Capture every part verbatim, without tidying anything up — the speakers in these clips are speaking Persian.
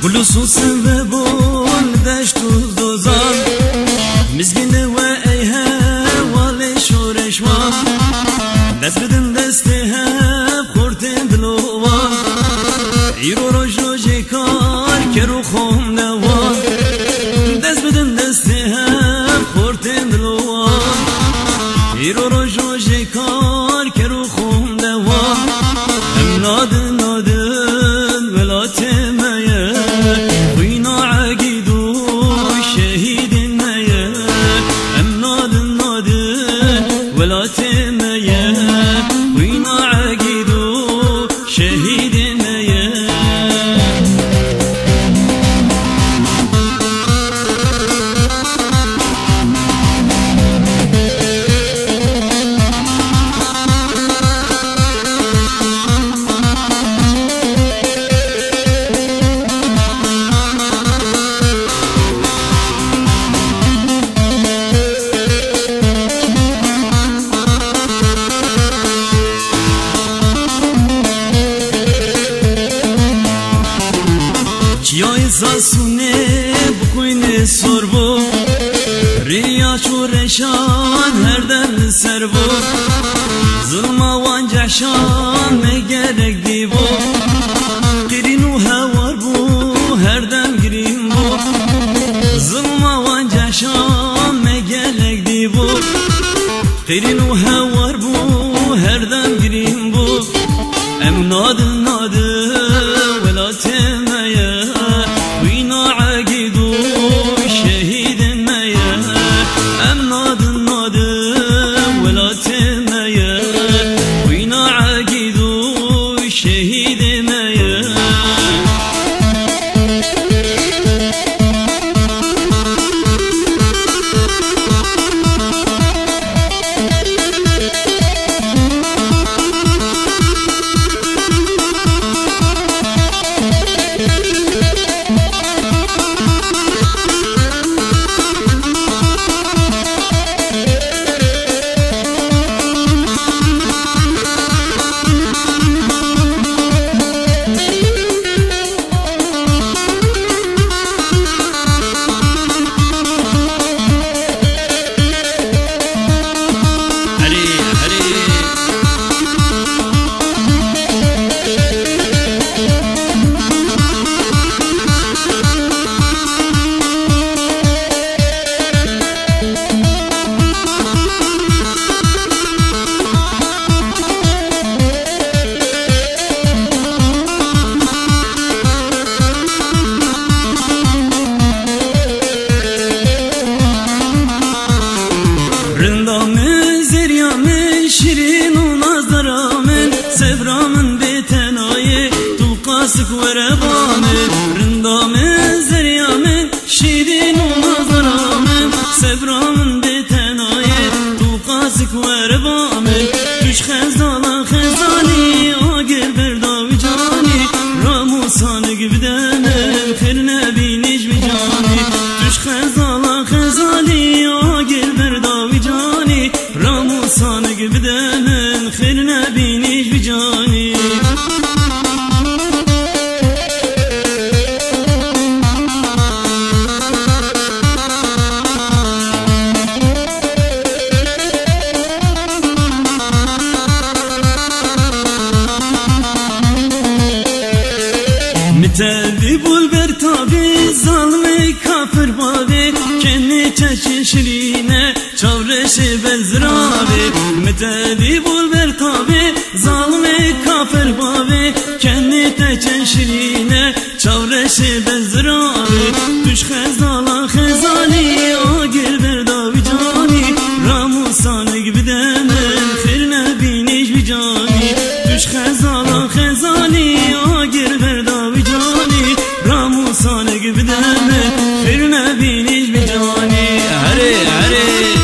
بلوسوس و بول دشت و دوزان مزگین و ایها والی شورش وان دست بدن دست هم خورتن دلوان ایرو روش روش کار که رو خون دوان دست بدن دست هم خورتن دلوان ایرو روش روش کار که رو خون دوان هم نادن نادن ولات مایه وینا عقیدو شهید مایه هم نادن نادن ولات مایه وینا عقیدو شهید مایه چیای ساسونه بخوین سربو ریا چورشان هر دم سر بو ظلم وان جشان مگرک دیبو قرین و هوار بو هر دم گریم بو ظلم وان جشان مگرک دیبو قرین و هوار بو هر دم گریم بو ام نادن نادن ولات مایه وینا عقیدو شهید مایه ام نادن نادن ولات مایه وینا عقیدو شهید مایه رندامن زریامن شیرین و نازدرامن سبرامن بیتنایه تو قاسک و ربامن رندامن زریامن شیرین و نازدرامن سبرامن بیتنایه تو قاسک و ربامن توش خزالا خزانی آگل برداوی جانی راموسانه گبدنم خیر نبینیش بجانی توش خزالا خزانی آگل برداوی جانی راموسانه گبدنم خیر نبینیش بجانی متدی بول بر تابی ظالمی کافر بابی کنی چشی شرینه چاورش بزرابی متدی بول بر تابی ظالمی کافر بابی کنی چشی شرینه چاورش بزرابی توش خزالا خزانی آگل برداوی جانی راموسانه گبدنم خیر نبینیش بجانی توش خزالا خزانی آگل برداوی جانی راموسانه گبدنم خیر نبینیش بجانی هره هره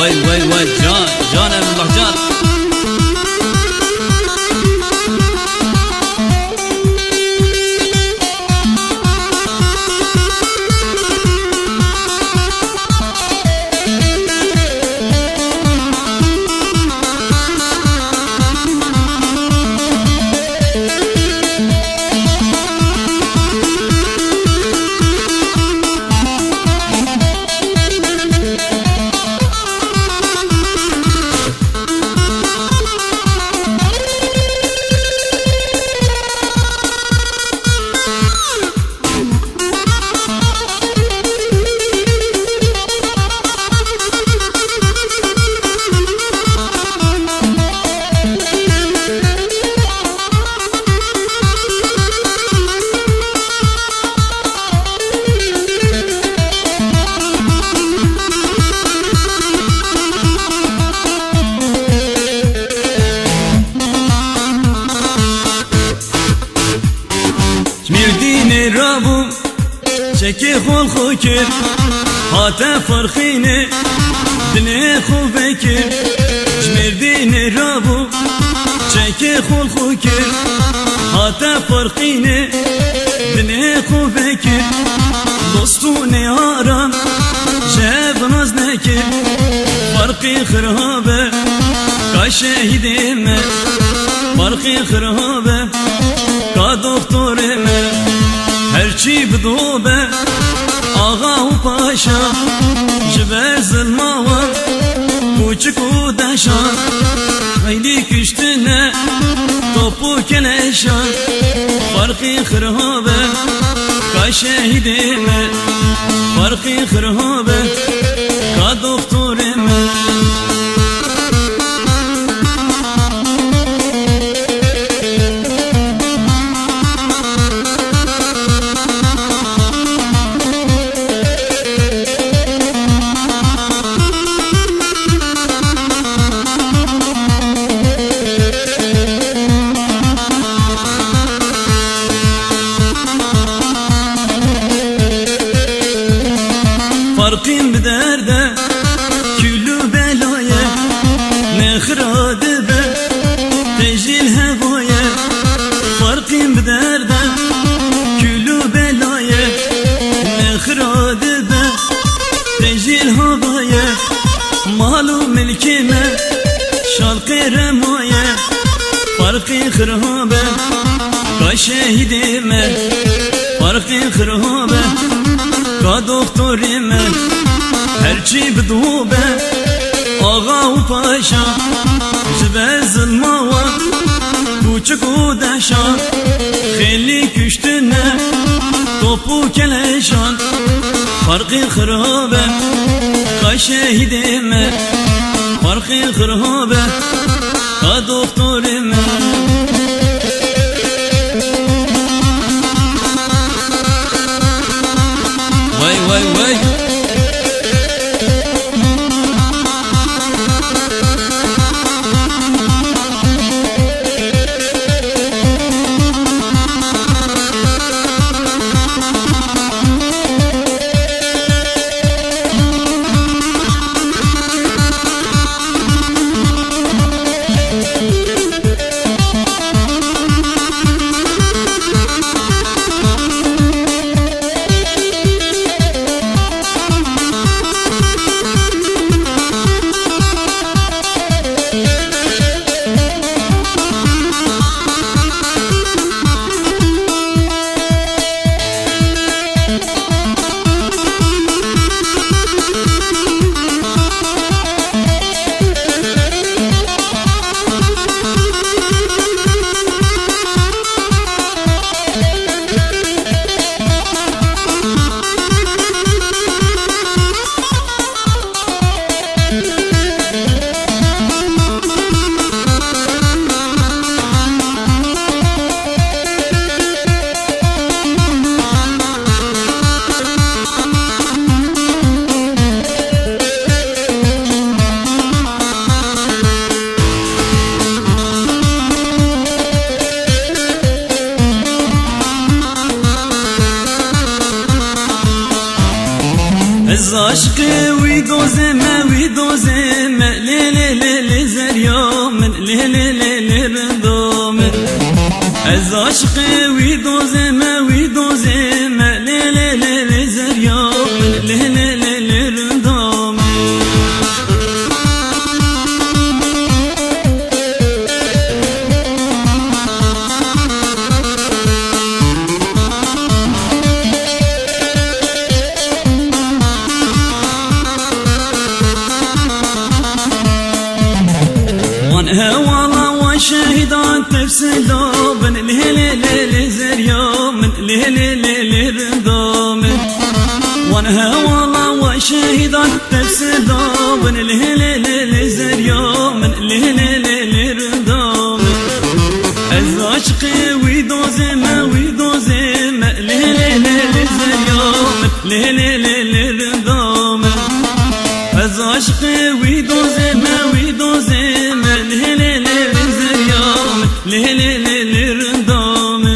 وای وای وای جان جان الله جان مردین رابو چکی خول خو کرد هاته فرخینه دنه خو بکر مردین رابو چکی خول خو کرد هاته فرخینه دنه خو بکر دوستون آرام جب ناز نکر فرقی خرابه کا شهیدم فرقی خرابه کا دکترم هرچی بدوبه آقا و پاشا جبه ظلماوا کوچک و دشان خیلی کشتنه توپو کلشان فرقی خرابه کا شهیدم فرقی خرابه کا دکترم فرقين بدرده كله بلايا نخراد به تجري الهوايا فرقين بدرده كله بلايا نخراد به تجري الهوايا مالو ملكي ما شرق رمايا فرقي خرابه کا شهيدم فرقي خرابه کا دکترم هرچی بدوبه آقا و پاشا جبه ظلماوا کوچک و دشان خیلی کشتنه توپو کلشان فرقی خرابه کا شهیدم فرقی خرابه کا دکترم وای وای وای از عشق وی دوزه ما وی دوزه والله وشهدان تفسدو بن الهلال زريو من الهلال رضام وانا والله وشهدان تفسدو بن الهلال زريو من الهلال رضام العشق ويدوزم ويدوزم الهلال زريو من الهلال رضام العشق ويدوزم ويدوزم الهلال زريو من الهلال رضام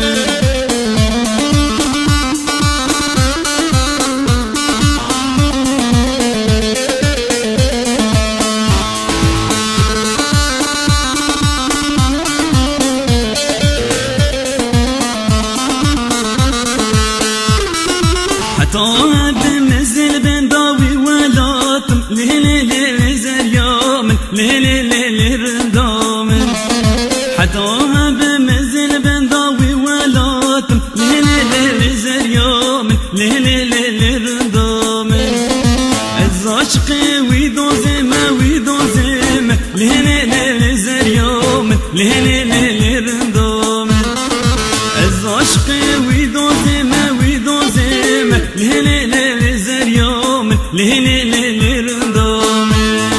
بمزل بن ضاوي ولاتم لهلال زريو من لهلال رضام حتى بمزل بن ضاوي ولاتم لهلال زريو من لهلال رضام العشق ويدوزم ويدوزم لهلال زريو من لهلال رضام العشق ويدوزم ويدوزم لهلال زريو من لهلال رضام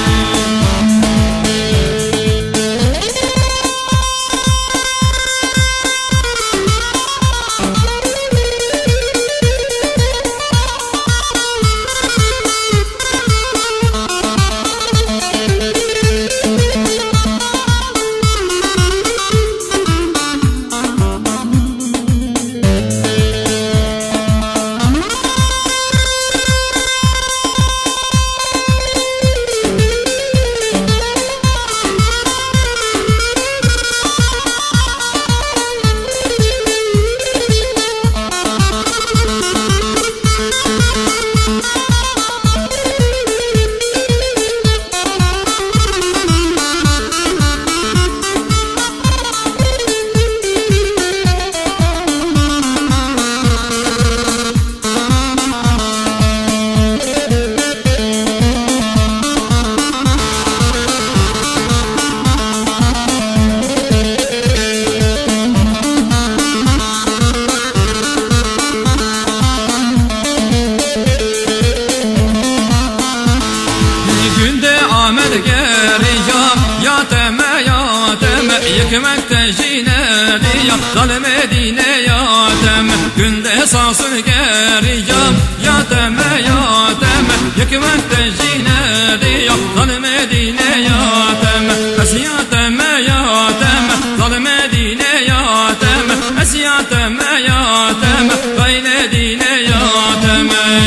Yıkmak tecine diya zalim edine ya deme günde sansın geriyam ya deme ya deme yıkmak tecine diya zalim edine ya deme esiya deme ya deme zalim edine ya deme esiya deme ya deme gayle dine ya deme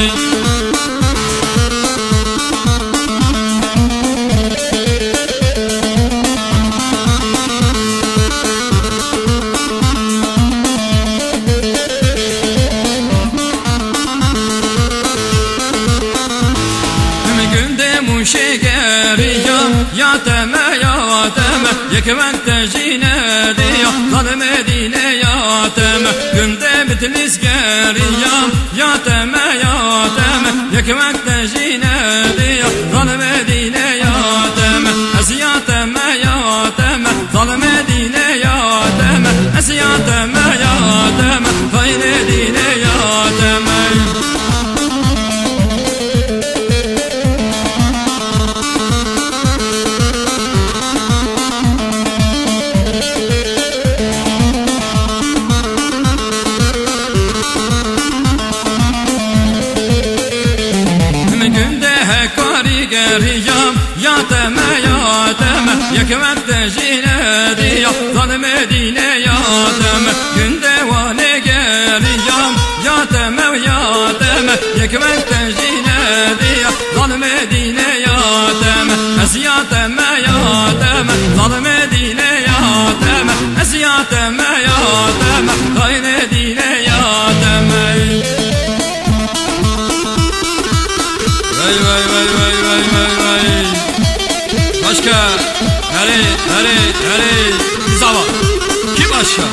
şekeriyam ya deme ya deme yıkmak tecine diya zalim edine ya deme günde bitlis geriyam ya deme ya deme yıkmak tecine diya zalim edine ya deme esiya deme ya deme zalim edine ya deme esiya deme ya deme gayle edine ya deme geriyam ya deme ya deme yıkmak tecine diya zalim edine ya deme günde vane geriyam ya deme ya deme yıkmak tecine diya zalim edine ya deme esiya deme ya deme zalim edine ya deme esiya deme ya deme gayle edine ya deme vay vay vay vay vay vay vay başka hele hele hele zaman kim başka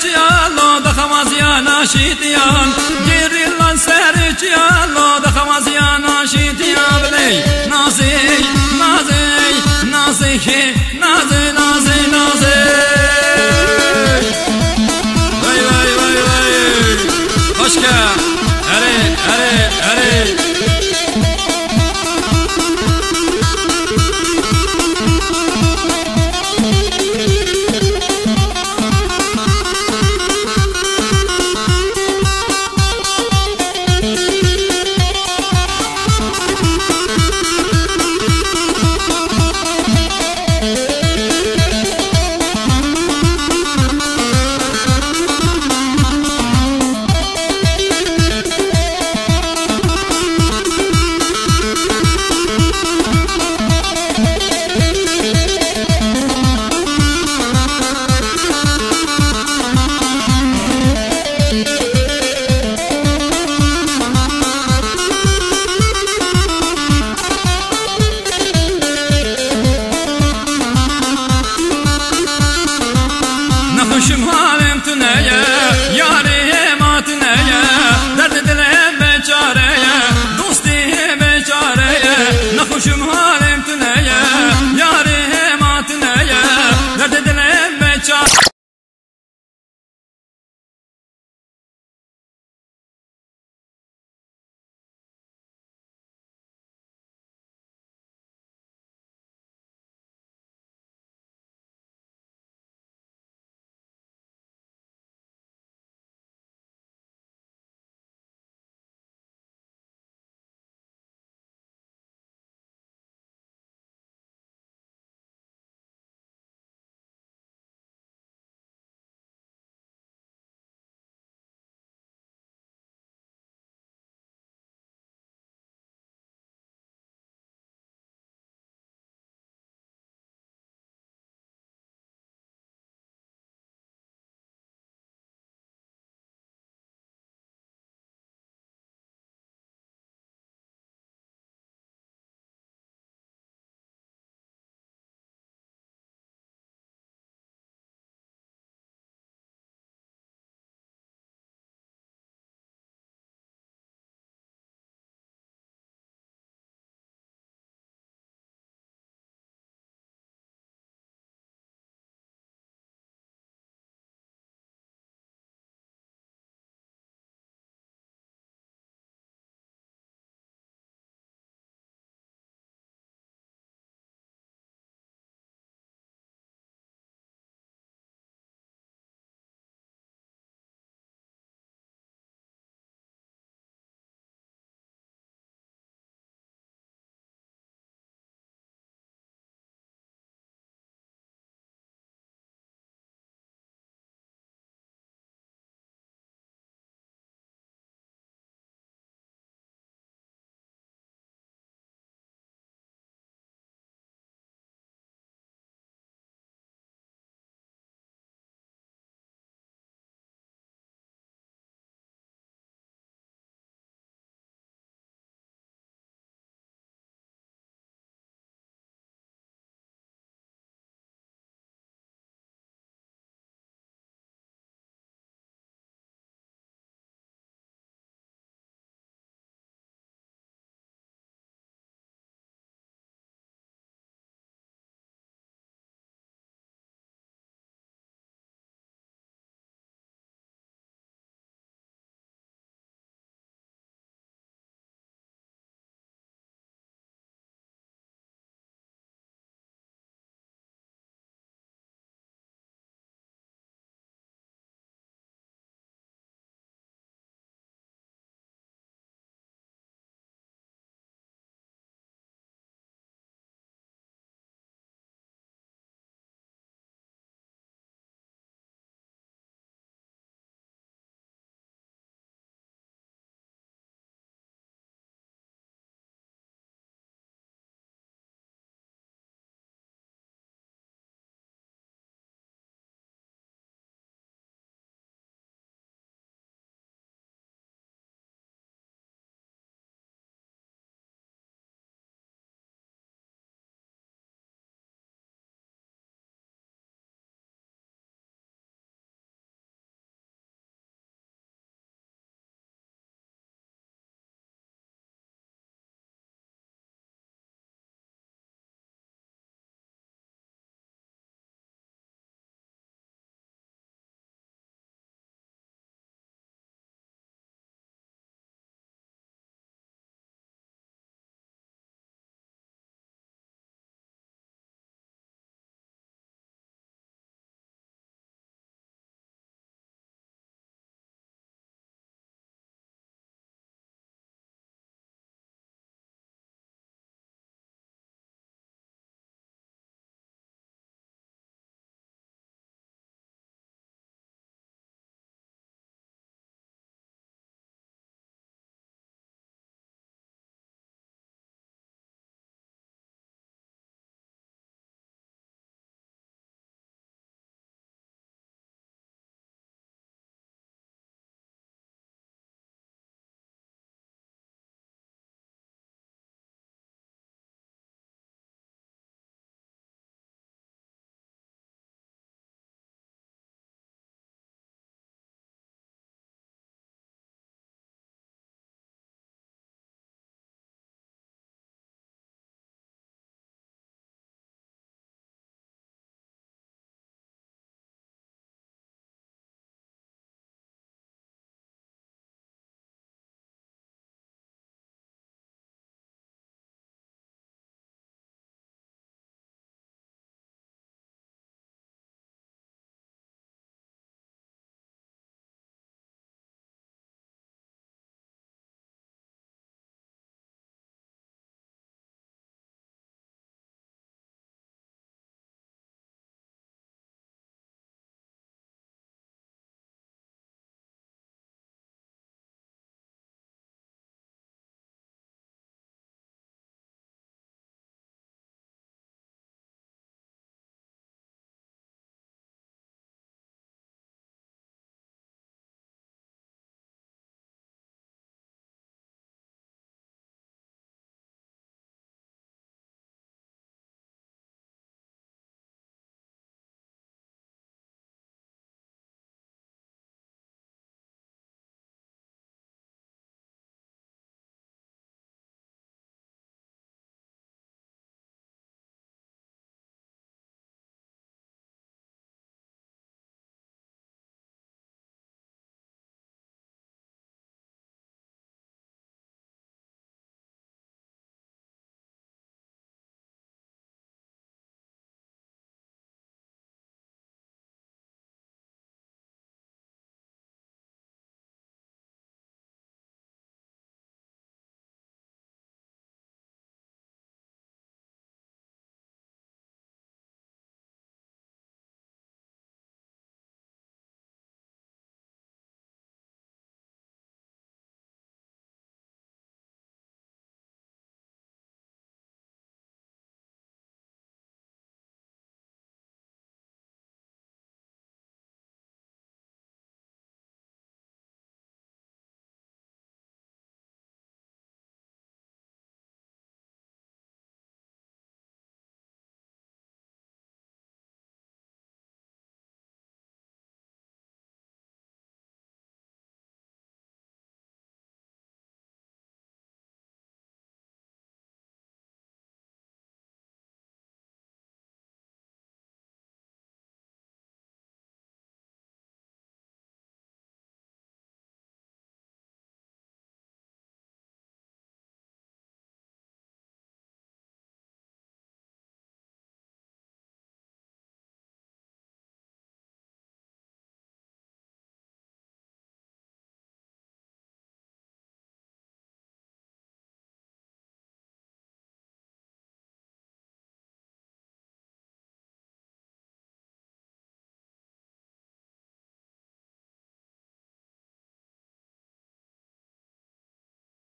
الله دخواز يا ناشيتيان جري الله سرج يا الله دخواز يا ناشيتيان بلي نازي نازي نازي نازي نازي نازي وي وي وي وي خوشكا اري اري اري نخشم حالم تنيا يا